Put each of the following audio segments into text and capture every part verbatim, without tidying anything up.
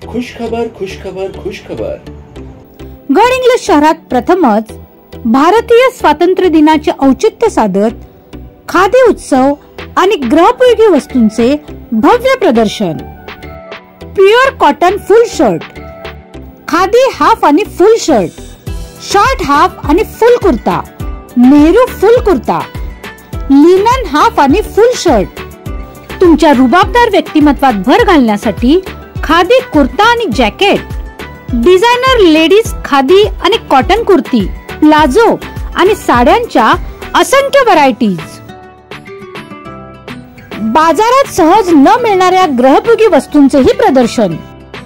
खुशखबर खुशखबर खुशखबर गडहिंग्लज शहरात प्रथमच भारतीय स्वातंत्र्य दिनाचे औचित्य साधत खादी उत्सव आणि गृहोपयोगी वस्तूंचे भव्य प्रदर्शन। Pure cotton full shirt, khadi half आणि फुल शर्ट, शॉर्ट हाफ आणि full kurta, Nehru full kurta, linen half आणि फुल शर्ट। तुमच्या रुबाबदार व्यक्तिमत्वात भर घालण्यासाठी खादी कुर्ता आणि जॅकेट, डिझायनर लेडीज खादी आणि कॉटन कुर्ती, प्लाझो आणि साड्यांच्या असंख्य व्हरायटीज। बाजारात सहज न मिळणाऱ्या गृहोपयोगी वस्तूंचेही प्रदर्शन।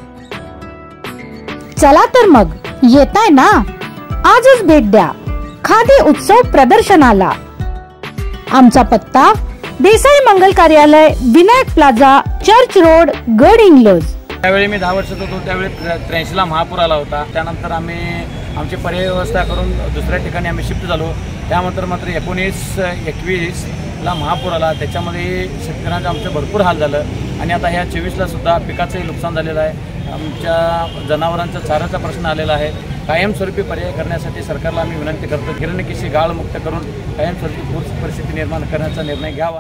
चला तर मग येताय ना, आजच भेट द्या खादी उत्सव प्रदर्शनाला। आमचा पत्ता देसाई मंगल कार्यालय, Vinayak plaza, church road, Gadhinglaj. त्यावेळी मी दहा वर्षाचा होतो, त्यावेळी त्र्याऐंशी ला महापूर आला होता। त्यानंतर आम्ही आमची पर्याय व्यवस्था करून दुसऱ्या ठिकाणी आम्ही शिफ्ट झालो। त्यानंतर मात्र एकोणीस एकवीस ला महापूर आला, त्याच्यामध्ये शेतकऱ्यांचं आमचं भरपूर हाल झालं आणि आता ह्या चोवीसला सुद्धा पिकाचंही नुकसान झालेलं आहे। आमच्या जनावरांचा चाऱ्याचा प्रश्न आलेला आहे। कायमस्वरूपी पर्याय करण्यासाठी सरकारला आम्ही विनंती करतो, गिरणकीची गाळ मुक्त करून कायमस्वरूपी पूर परिस्थिती निर्माण करण्याचा निर्णय घ्यावा।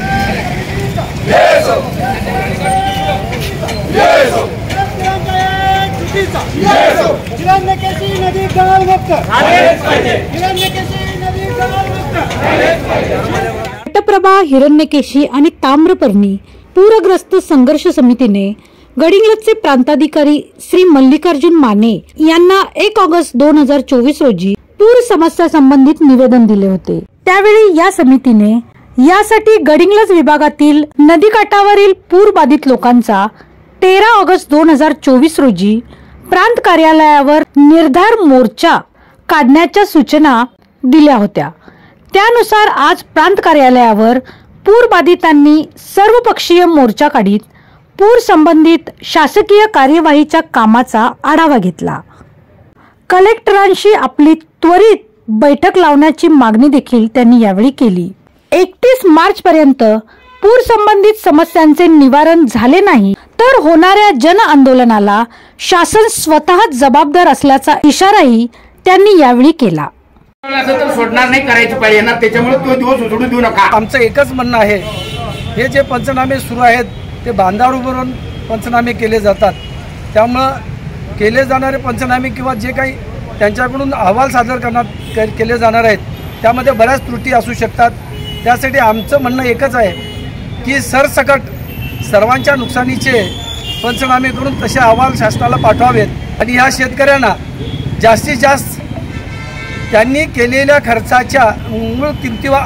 घटप्रभा, हिरण्यकेशी आणि ताम्रपर्णी पूरग्रस्त संघर्ष समितीने गडहिंग्लजचे प्रांताधिकारी श्री मल्लिकार्जुन माने यांना एक ऑगस्ट दोन हजार चोवीस रोजी पूर समस्या संबंधित निवेदन दिले होते। त्यावेळी या समितीने यासाठी गडहिंग्लज विभागातील नदीकाठावरील पूर बाधित लोकांचा तेरा ऑगस्ट दोन हजार चोवीस रोजी प्रांत कार्यालयावर निर्धार मोर्चा काढण्याच्या सूचना दिल्या होत्या। त्यानुसार आज प्रांत कार्यालयावर पूर बाधितांनी सर्वपक्षीय मोर्चा काढीत पूर संबंधित शासकीय कार्यवाहीच्या कामाचा आढावा घेतला। कलेक्टरांशी आपली त्वरित बैठक लावण्याची मागणी देखील त्यांनी यावेळी केली। एकतीस मार्च पर्यंत पूर संबंधित समस्यांचे निवारण झाले नाही तर होणाऱ्या जन आंदोलनाला शासन स्वतः जबाबदार असल्याचा इशाराही त्यांनी यावेळी केला। सोडणार नाही, करायची पाहिजे ना, त्याच्यामुळे तो दिवस उजडू देऊ नका। आमचं एकच म्हणणं आहे, हे जे पंचनामे सुरू आहेत ते बांधावरून पंचनामे केले जातात। त्यामुळं केले जाणारे पंचनामे किंवा जे काही त्यांच्याकडून अहवाल सादर करण्यात केले जाणार आहेत त्यामध्ये बऱ्याच त्रुटी असू शकतात। त्यासाठी आमचं म्हणणं एकच आहे की सरसकट सर्वांच्या नुकसानीचे पंचनामे करून तसे अहवाल शासनाला पाठवावेत आणि ह्या शेतकऱ्यांना जास्तीत जास्त त्यांनी केलेल्या खर्चाच्या मूळ किमतीवर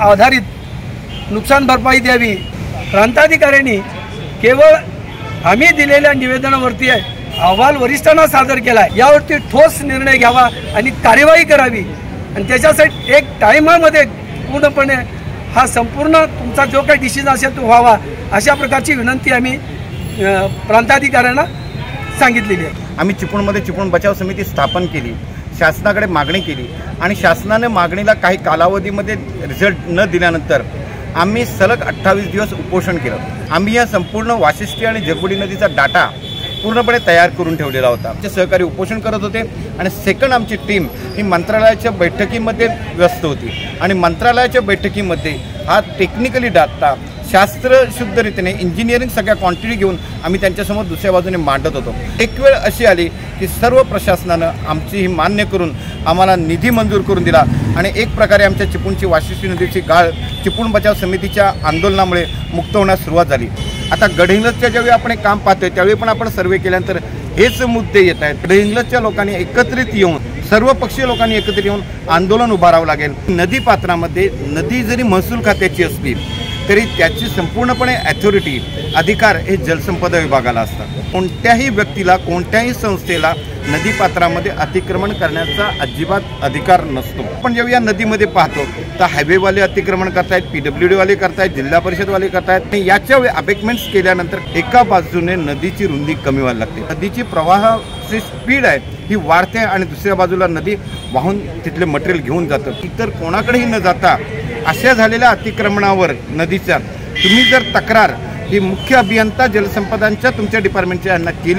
आधारित नुकसान भरपाई द्यावी। प्रांताधिकाऱ्यांनी केवळ आम्ही दिलेल्या निवेदनावरती अहवाल वरिष्ठांना सादर केला आहे, यावरती ठोस निर्णय घ्यावा आणि कार्यवाही करावी आणि त्याच्यासाठी एक टायमामध्ये पूर्णपणे हा संपूर्ण तुमचा जो काही डिसिजन असेल तो व्हावा, अशा प्रकारची विनंती आम्ही प्रांताधिकाऱ्यांना सांगितलेली आहे। आम्ही चिपळूणमध्ये चिपळूण बचाव समिती स्थापन केली, शासनाकडे मागणी केली आणि शासनाने मागणीला काही कालावधीमध्ये रिझल्ट न दिल्यानंतर आम्ही सलग अठ्ठावीस दिवस उपोषण केलं। आम्ही या संपूर्ण वाशिष्ठी आणि जगबुडी नदीचा डाटा पूर्णपणे तयार करून ठेवलेला होता। आमचे सहकारी उपोषण करत होते आणि सेकंड आमची टीम ही मंत्रालयाच्या बैठकीमध्ये व्यस्त होती आणि मंत्रालयाच्या बैठकीमध्ये हा टेक्निकली डाटा शास्त्रशुद्धरीतीने इंजिनिअरिंग सगळ्या क्वांटिटी घेऊन आम्ही त्यांच्यासमोर दुसऱ्या बाजूने मांडत होतो। एक वेळ अशी आली की सर्व प्रशासनानं आमची ही मान्य करून आम्हाला निधी मंजूर करून दिला आणि एक प्रकारे आमच्या चिपळूणची वाशिष्ठी नदीची गाळ चिपळूण बचाव समितीच्या आंदोलनामुळे मुक्त होण्यास सुरुवात झाली। आता गडहिंग्लजच्या ज्यावेळी आपण एक काम पाहतोय त्यावेळी पण आपण सर्वे केल्यानंतर हेच मुद्दे येत आहेत। गडहिंग्लजच्या लोकांनी एकत्रित येऊन, सर्व पक्षीय लोकांनी एकत्रित येऊन आंदोलन उभारावं लागेल। नदी पात्रामध्ये नदी जरी महसूल खात्याची असली तरी त्याची संपूर्णपणे अथॉरिटी, अधिकार हे जलसंपदा विभागाला असतात। कोणत्याही व्यक्तीला, कोणत्याही संस्थेला नदीपात्रामध्ये अतिक्रमण करण्याचा अजिबात अधिकार नसतो। पण जेव्हा या नदीमध्ये पाहतो तर हायवेवाले अतिक्रमण करतायत, पीडब्ल्यू डीवाले करतायत, जिल्हा परिषदवाले करतायत। याच्या अबेकमेंट्स केल्यानंतर एका बाजूने नदीची रुंदी कमी व्हायला लागते, नदीची प्रवाहाची स्पीड आहे ही वाढते आणि दुसऱ्या बाजूला नदी वाहून तिथले मटेरियल घेऊन जातं। इतर कोणाकडेही न जाता अशा झालेल्या अतिक्रमणावर नदीच्या तुम्ही जर तक्रार ही मुख्य अभियंता जलसंपदांच्या तुमच्या डिपार्टमेंटच्या यांना केलीत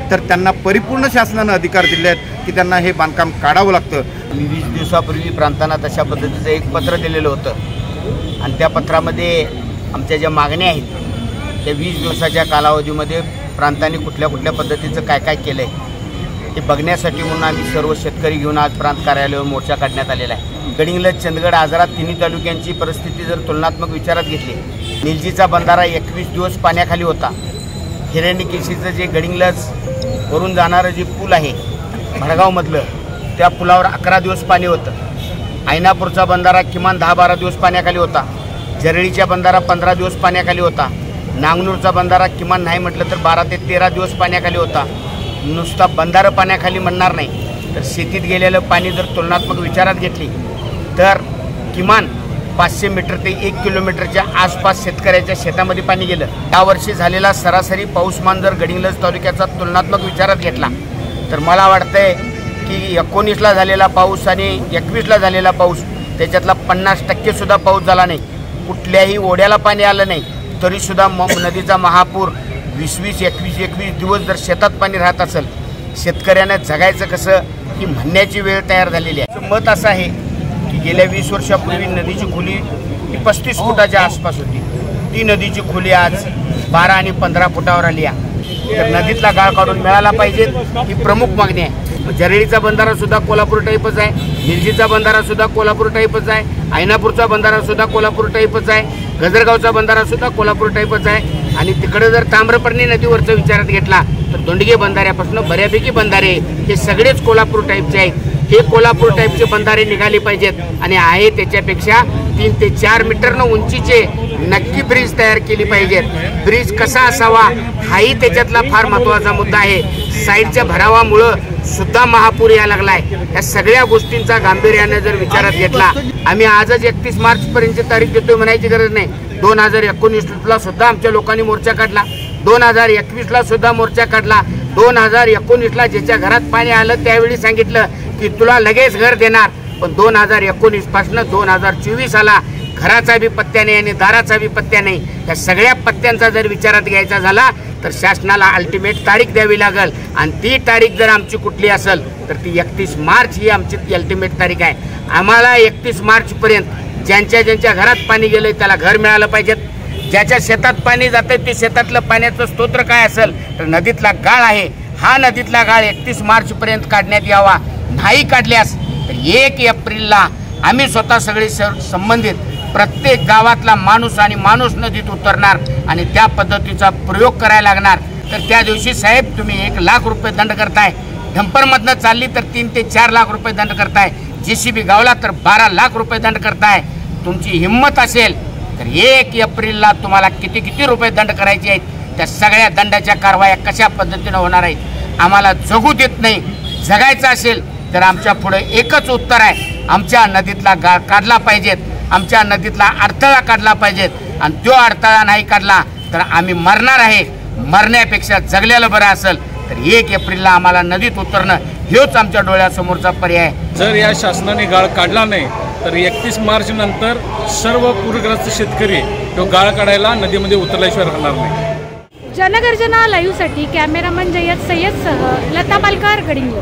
तर त्यांना परिपूर्ण शासनानं अधिकार दिले आहेत की त्यांना हे बांधकाम काढावं लागतं. मी वीस दिवसापूर्वी प्रांतांना तशा पद्धतीचं एक पत्र दिलेलं होतं आणि त्या पत्रामध्ये आमच्या ज्या मागण्या आहेत त्या वीस दिवसाच्या कालावधीमध्ये प्रांतांनी कुठल्या कुठल्या पद्धतीचं काय काय केलं आहे हे बघण्यासाठी म्हणून आम्ही सर्व शेतकरी घेऊन आज प्रांत कार्यालयावर मोर्चा काढण्यात आलेला आहे. गडिंग्लज, चंदगड, आजरा तिन्ही तालुक्यांची परिस्थिती जर तुलनात्मक विचारात घेतली, निलजीचा बंधारा एकवीस दिवस पाण्याखाली होता. हिरण्यकेशीचं जे गडिंग्लज वरून जाणारं जे पूल आहे भडगावमधलं, त्या पुलावर अकरा दिवस पाणी होतं. ऐनापूरचा बंधारा किमान दहा बारा दिवस पाण्याखाली होता. जरळीच्या बंधारा पंधरा दिवस पाण्याखाली होता. नांगनूरचा बंधारा किमान नाही म्हटलं तर बारा ते तेरा दिवस पाण्याखाली होता. नुसता बंधारं पाण्याखाली म्हणणार नाही तर शेतीत गेलेलं पाणी जर तुलनात्मक विचारात घेतली तर किमान पाचशे मीटर ते एक किलोमीटरच्या आसपास शेतकऱ्याच्या शेतामध्ये पाणी गेलं. यावर्षी झालेला सरासरी पाऊसमान जर गडिंग्लज तालुक्याचा तुलनात्मक विचारात घेतला तर मला वाटतंय की एकोणीसला झालेला पाऊस आणि एकवीसला झालेला पाऊस त्याच्यातला पन्नास टक्केसुद्धा पाऊस झाला नाही. कुठल्याही ओढ्याला पाणी आलं नाही तरीसुद्धा म नदीचा महापूर वीस वीस एकवीस एकवीस दिवस जर शेतात पाणी राहत असेल, शेतकऱ्यानं जगायचं कसं ही म्हणण्याची वेळ तयार झालेली आहे. मत असं आहे की गेल्या वीस वर्षापूर्वी नदीची खोली ही पस्तीस फुटाच्या आसपास होती. ती नदीची खोली आज बारा आणि पंधरा फुटावर आली आहे. तर नदीतला गाळ काढून मिळाला पाहिजे ही प्रमुख मागणी आहे. जरळीचा बंधारासुद्धा कोल्हापूर टाईपच आहे, निलजीचा बंधारासुद्धा कोल्हापूर टाईपच आहे, ऐनापूरचा बंधारासुद्धा कोल्हापूर टाईपच आहे, गजरगावचा बंधारासुद्धा कोल्हापूर टाईपच आहे. आणि तिकडे जर ताम्रपर्णी नदीवरचा विचारात घेतला तर दोंडगे बंधाऱ्यापासून बऱ्यापैकी बंधारे हे सगळेच कोल्हापूर टाईपचे आहेत. हे कोल्हापूर टाईपचे बंधारे निघाले पाहिजेत आणि आहे त्याच्यापेक्षा तीन ते चार मीटरनं उंचीचे नक्की ब्रिज तयार केली पाहिजेत. ब्रिज कसा असावा हाही त्याच्यातला फार महत्त्वाचा मुद्दा आहे. साईडच्या भरावामुळं सुद्धा महापूर यायला लागलाय. या सगळ्या गोष्टींचा गांभीर्याने जर विचारात घेतला, आम्ही आजच एकतीस मार्च पर्यंतची तारीख देतोय म्हणायची गरज नाही. दोन हजार एकोणीसला सुद्धा आमच्या लोकांनी मोर्चा काढला, दोन हजार एकवीसला सुद्धा मोर्चा काढला. दोन हजार एकोणीसला ज्याच्या घरात पाणी आलं त्यावेळी सांगितलं की तुला लगेच घर देणार, पण दोन हजार एकोणीस पासून दोन हजार चोवीस आला, घराचा बी पत्त्या नाही आणि दाराचा बी पत्त्या नाही. या सगळ्या पत्त्यांचा जर विचारात घ्यायचा झाला तर शासनाला अल्टिमेट तारीख द्यावी लागेल आणि ती तारीख जर आमची कुठली असेल तर ती एकतीस मार्च ही आमची अल्टिमेट तारीख आहे. आम्हाला एकतीस मार्चपर्यंत ज्यांच्या ज्यांच्या घरात पाणी गेलंय त्याला घर मिळालं पाहिजेत. ज्याच्या शेतात पाणी जातंय ते शेतातलं पाण्याचं स्तोत्र काय असेल तर नदीतला गाळ आहे, हा नदीतला गाळ एकतीस मार्चपर्यंत काढण्यात यावा. नाही काढल्यास तर एक एप्रिलला आम्ही स्वतः सगळे संबंधित प्रत्येक गावातला माणूस आणि माणूस नदीत उतरणार आणि त्या पद्धतीचा प्रयोग करायला लागणार. तर त्या दिवशी साहेब तुम्ही एक लाख रुपये दंड करताय, डंपरमधनं चालली तर तीन ते चार लाख रुपये दंड करताय, जे सी बी गावला तर बारा लाख रुपये दंड करताय. तुमची हिंमत असेल तर एक एप्रिलला तुम्हाला किती किती रुपये दंड करायचे आहेत, त्या सगळ्या दंडाच्या कारवाया कशा पद्धतीनं होणार आहेत आम्हाला जगू देत नाही. जगायचं असेल तर आमच्या पुढे एकच उत्तर आहे, आमच्या नदीतला गाळ काढला पाहिजेत, आमच्या नदीतला अडथळा काढला पाहिजेत आणि तो अडथळा नाही काढला तर आम्ही मरणार आहे. मरण्यापेक्षा जगलेलं बरं असेल तर एक एप्रिलला आम्हाला नदीत उतरणं हेच आमच्या डोळ्यासमोरचा पर्याय. जर या शासनाने गाळ काढला नाही तर एकतीस मार्च नंतर सर्व पूरग्रस्त शेतकरी तो गाळ काढायला नदीमध्ये उतरल्याशिवाय राहणार नाही. जनगर्जना लाईव्हसाठी कॅमेरामन जय्यद सय्यदसह लता पालकर,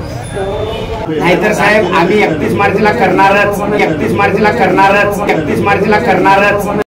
गडिंग्लज. नाहीतर साहेब आम्ही एकतीस मार्चला करणारच, एकतीस मार्चला करणारच, एकतीस मार्चला करणारच.